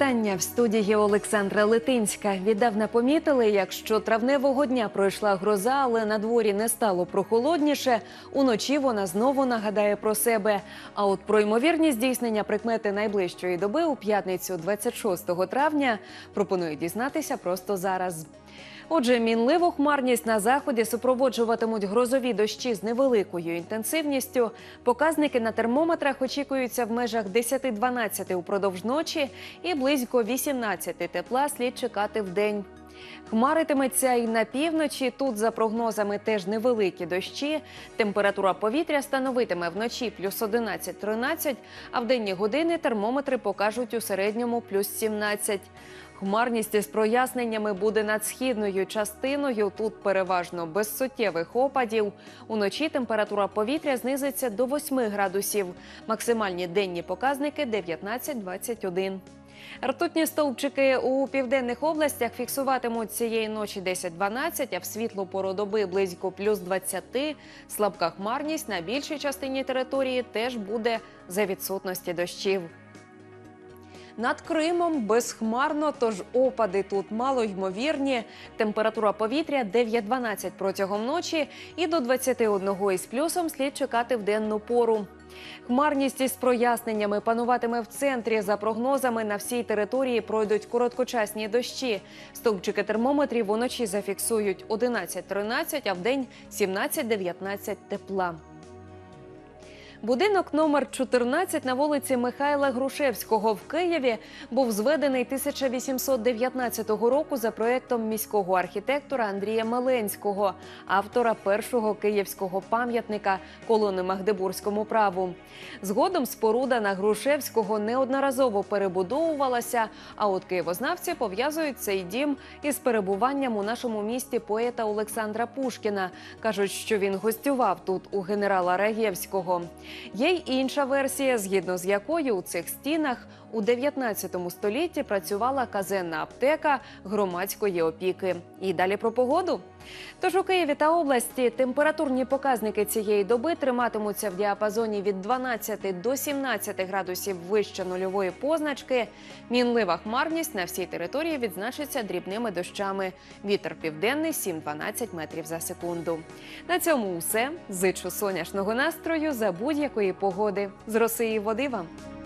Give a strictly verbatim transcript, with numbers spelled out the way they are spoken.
Вітання в студії Олександра Литинська. Віддавна помітили, якщо травневого дня пройшла гроза, але на дворі не стало прохолодніше, уночі вона знову нагадає про себе. А от про ймовірні здійснення прикмети найближчої доби у п'ятницю двадцять шостого травня пропоную дізнатися просто зараз. Отже, мінливу хмарність на заході супроводжуватимуть грозові дощі з невеликою інтенсивністю. Показники на термометрах очікуються в межах десяти-дванадцяти упродовж ночі і близько вісімнадцяти тепла слід чекати вдень. Хмаритиметься і на півночі, тут за прогнозами теж невеликі дощі. Температура повітря становитиме вночі плюс одинадцять - тринадцять, а в денні години термометри покажуть у середньому плюс сімнадцять. Хмарність із проясненнями буде над східною частиною, тут переважно без суттєвих опадів. Уночі температура повітря знизиться до восьми градусів. Максимальні денні показники – дев'ятнадцять - двадцять один. Ртутні стовпчики у південних областях фіксуватимуть цієї ночі десять - дванадцять, а в світлу пору доби близько плюс двадцяти. Слабка хмарність на більшій частині території теж буде за відсутності дощів. Над Кримом безхмарно, тож опади тут малоймовірні. Температура повітря дев'ять - дванадцять протягом ночі і до двадцяти одного із плюсом слід чекати в денну пору. Хмарність із проясненнями пануватиме в центрі. За прогнозами, на всій території пройдуть короткочасні дощі. Стовпчики термометрів уночі зафіксують одинадцять - тринадцять, а вдень сімнадцять - дев'ятнадцять тепла. Будинок номер чотирнадцять на вулиці Михайла Грушевського в Києві був зведений тисяча вісімсот дев'ятнадцятого року за проєктом міського архітектора Андрія Меленського, автора першого київського пам'ятника колони Магдебурзькому праву. Згодом споруда на Грушевського неодноразово перебудовувалася, а от києвознавці пов'язують цей дім із перебуванням у нашому місті поета Олександра Пушкіна. Кажуть, що він гостював тут у генерала Раєвського. Є й інша версія, згідно з якою у цих стінах у дев'ятнадцятому столітті працювала казенна аптека громадської опіки. І далі про погоду. Тож у Києві та області температурні показники цієї доби триматимуться в діапазоні від дванадцяти до сімнадцяти градусів вище нульової позначки. Мінлива хмарність на всій території відзначиться дрібними дощами. Вітер південний сім - дванадцять метрів за секунду. На цьому усе. Зичу сонячного настрою за будь-якої погоди. З роси і води вам!